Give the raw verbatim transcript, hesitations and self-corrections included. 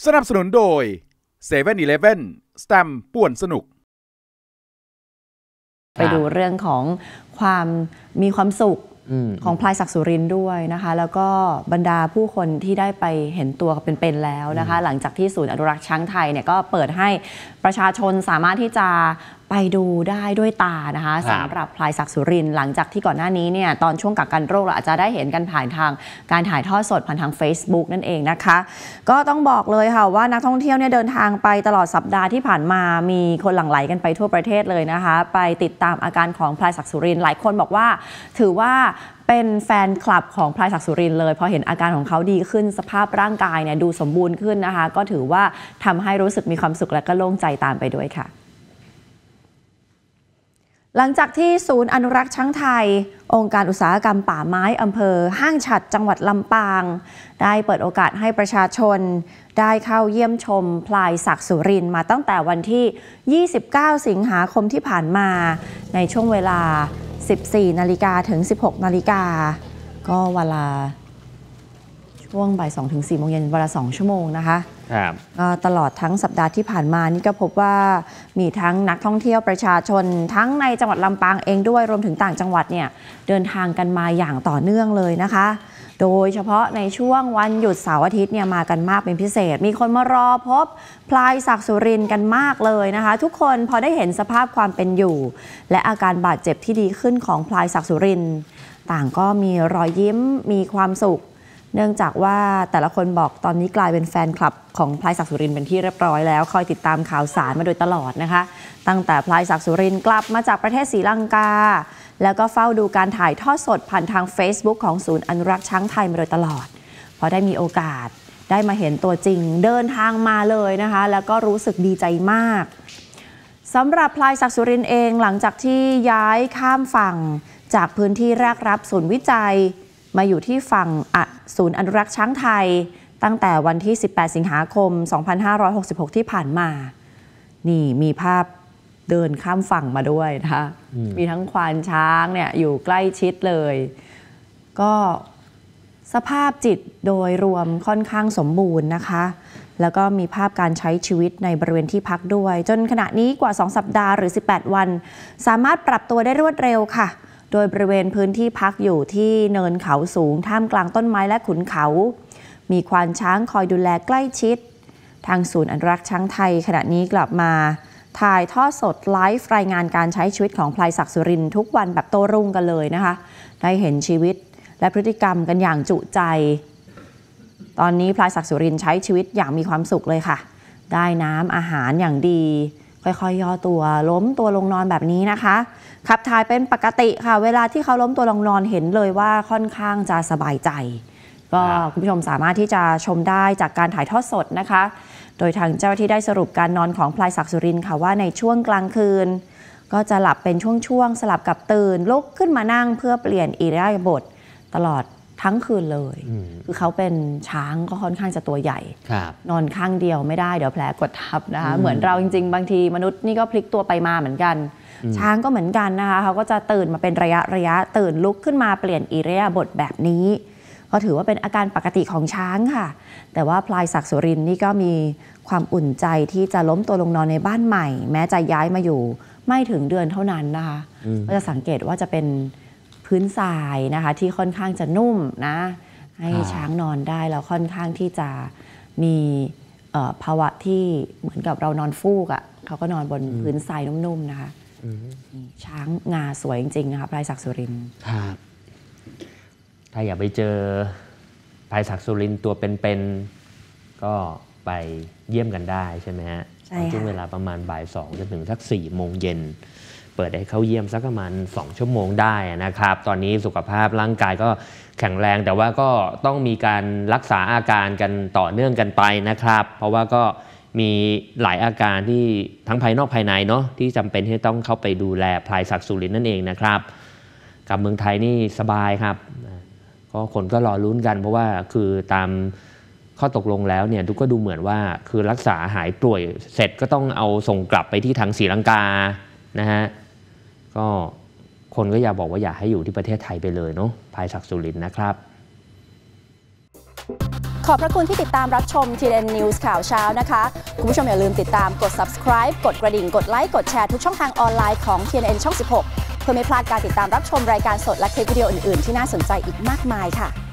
สนับสนุนโดย เซเว่น อีเลฟเว่น สแตมป์ป่วนสนุกไปดูเรื่องของความมีความสุขของพลายศักดิ์สุรินทร์ด้วยนะคะแล้วก็บรรดาผู้คนที่ได้ไปเห็นตัวเป็นๆแล้วนะคะหลังจากที่ศูนย์อนุรักษ์ช้างไทยเนี่ยก็เปิดให้ประชาชนสามารถที่จะไปดูได้ด้วยตานะคะสำหรับพลายศักดิ์สุรินทร์หลังจากที่ก่อนหน้านี้เนี่ยตอนช่วงกักกันโรคเราอาจจะได้เห็นกันผ่านทางการถ่ายทอดสดผ่านทาง Facebook นั่นเองนะคะก็ต้องบอกเลยค่ะว่านักท่องเที่ยวเนี่ยเดินทางไปตลอดสัปดาห์ที่ผ่านมามีคนหลั่งไหลกันไปทั่วประเทศเลยนะคะไปติดตามอาการของพลายศักดิ์สุรินทร์หลายคนบอกว่าถือว่าเป็นแฟนคลับของพลายศักดิ์สุรินทร์เลยพอเห็นอาการของเขาดีขึ้นสภาพร่างกายเนี่ยดูสมบูรณ์ขึ้นนะคะก็ถือว่าทำให้รู้สึกมีความสุขและก็โล่งใจตามไปด้วยค่ะหลังจากที่ศูนย์อนุรักษ์ช้างไทยองค์การอุตสาหกรรมป่าไม้อำเภอห้างฉัตรจังหวัดลำปางได้เปิดโอกาสให้ประชาชนได้เข้าเยี่ยมชมพลายศักดิ์สุรินทร์มาตั้งแต่วันที่ยี่สิบเก้าสิงหาคมที่ผ่านมาในช่วงเวลาสิบสี่นาฬิกาถึงสิบหกนาฬิกาก็เวลาช่วงบ่ายสองถึงสี่โมงเย็นเวลาสองชั่วโมงนะคะครับก็ตลอดทั้งสัปดาห์ที่ผ่านมานี่ก็พบว่ามีทั้งนักท่องเที่ยวประชาชนทั้งในจังหวัดลำปางเองด้วยรวมถึงต่างจังหวัดเนี่ยเดินทางกันมาอย่างต่อเนื่องเลยนะคะโดยเฉพาะในช่วงวันหยุดเสาร์อาทิตย์เนี่ยมากันมากเป็นพิเศษมีคนมารอพบพลายศักดิ์สุรินทร์กันมากเลยนะคะทุกคนพอได้เห็นสภาพความเป็นอยู่และอาการบาดเจ็บที่ดีขึ้นของพลายศักดิ์สุรินทร์ต่างก็มีรอยยิ้มมีความสุขเนื่องจากว่าแต่ละคนบอกตอนนี้กลายเป็นแฟนคลับของพลายศักดิ์สุรินทร์เป็นที่เรียบร้อยแล้วคอยติดตามข่าวสารมาโดยตลอดนะคะตั้งแต่พลายศักดิ์สุรินทร์กลับมาจากประเทศศรีลังกาแล้วก็เฝ้าดูการถ่ายทอดสดผ่านทาง Facebook ของศูนย์อนุรักษ์ช้างไทยมาโดยตลอดพอได้มีโอกาสได้มาเห็นตัวจริงเดินทางมาเลยนะคะแล้วก็รู้สึกดีใจมากสำหรับพลายศักดิ์สุรินทร์เองหลังจากที่ย้ายข้ามฝั่งจากพื้นที่แรกรับศูนย์วิจัยมาอยู่ที่ฝั่งศูนย์อนุรักษ์ช้างไทยตั้งแต่วันที่สิบแปดสิงหาคมสองพันห้าร้อยหกสิบหกที่ผ่านมานี่มีภาพเดินข้ามฝั่งมาด้วยนะคะมีทั้งควานช้างเนี่ยอยู่ใกล้ชิดเลยก็สภาพจิตโดยรวมค่อนข้างสมบูรณ์นะคะแล้วก็มีภาพการใช้ชีวิตในบริเวณที่พักด้วยจนขณะนี้กว่าสองสัปดาห์หรือสิบแปดวันสามารถปรับตัวได้รวดเร็วค่ะโดยบริเวณพื้นที่พักอยู่ที่เนินเขาสูงท่ามกลางต้นไม้และขุนเขามีควานช้างคอยดูแลใกล้ชิดทางศูนย์อนุรักษ์ช้างไทยขณะนี้กลับมาถ่ายทอดสดไลฟ์รายงานการใช้ชีวิตของพลายศักดิ์สุรินทร์ทุกวันแบบโต้รุ่งกันเลยนะคะได้เห็นชีวิตและพฤติกรรมกันอย่างจุใจตอนนี้พลายศักดิ์สุรินทร์ใช้ชีวิตอย่างมีความสุขเลยค่ะได้น้ำอาหารอย่างดีค่อยๆย่อตัวล้มตัวลงนอนแบบนี้นะคะขับถ่ายเป็นปกติค่ะเวลาที่เขาล้มตัวลงนอนเห็นเลยว่าค่อนข้างจะสบายใจก็คุณผู้ชมสามารถที่จะชมได้จากการถ่ายทอดสดนะคะโดยทางเจ้าหน้าที่ได้สรุปการนอนของพลายศักดิ์สุรินทร์ค่ะว่าในช่วงกลางคืนก็จะหลับเป็นช่วงๆสลับกับตื่นลุกขึ้นมานั่งเพื่อเปลี่ยนอิริยาบถตลอดทั้งคืนเลยคือเขาเป็นช้างก็ค่อนข้างจะตัวใหญ่นอนข้างเดียวไม่ได้เดี๋ยวแผลกดทับนะคะเหมือนเราจริงๆบางทีมนุษย์นี่ก็พลิกตัวไปมาเหมือนกันช้างก็เหมือนกันนะคะเขาก็จะตื่นมาเป็นระยะระยะตื่นลุกขึ้นมาเปลี่ยนอิริยาบถแบบนี้ก็ถือว่าเป็นอาการปกติของช้างค่ะแต่ว่าพลายศักดิ์สุรินทร์นี่ก็มีความอุ่นใจที่จะล้มตัวลงนอนในบ้านใหม่แม้จะย้ายมาอยู่ไม่ถึงเดือนเท่านั้นนะคะก็จะสังเกตว่าจะเป็นพื้นทรายนะคะที่ค่อนข้างจะนุ่มนะให้ช้างนอนได้แล้วค่อนข้างที่จะมีภาวะที่เหมือนกับเรานอนฟูกอ่ะเขาก็นอนบนพื้นทรายนุ่มๆนะคะช้างงาสวยจริงๆนะคะพลายศักดิ์สุรินทร์ครับถ้าอยากไปเจอพลายศักดิ์สุรินทร์ตัวเป็นๆก็ไปเยี่ยมกันได้ใช่ไหมฮะช่วงเวลาประมาณบ่ายสองจนถึงสักสี่โมงเย็นเปิดให้เข้าเยี่ยมสักประมาณสองชั่วโมงได้นะครับตอนนี้สุขภาพร่างกายก็แข็งแรงแต่ว่าก็ต้องมีการรักษาอาการกันต่อเนื่องกันไปนะครับเพราะว่าก็มีหลายอาการที่ทั้งภายนอกภายในเนาะที่จำเป็นที่ต้องเข้าไปดูแลพลายศักดิ์สุรินทร์นั่นเองนะครับกับเมืองไทยนี่สบายครับก็คนก็รอลุ้นกันเพราะว่าคือตามข้อตกลงแล้วเนี่ยทุกก็ดูเหมือนว่าคือรักษาหายป่วยเสร็จก็ต้องเอาส่งกลับไปที่ทางศรีลังกานะฮะก็คนก็อยากบอกว่าอยากให้อยู่ที่ประเทศไทยไปเลยเนาะพลายศักดิ์สุรินทร์นะครับขอบพระคุณที่ติดตามรับชม ที เอ็น News ข่าวเช้านะคะคุณผู้ชมอย่าลืมติดตามกด Subscribe กดกระดิ่งกดไลค์กดแชร์ทุกช่องทางออนไลน์ของ ที เอ็น เอ็น ช่อง สิบหก เพื่อไม่พลาดการติดตามรับชมรายการสดและคลิปวิดีโออื่นๆที่น่าสนใจอีกมากมายค่ะ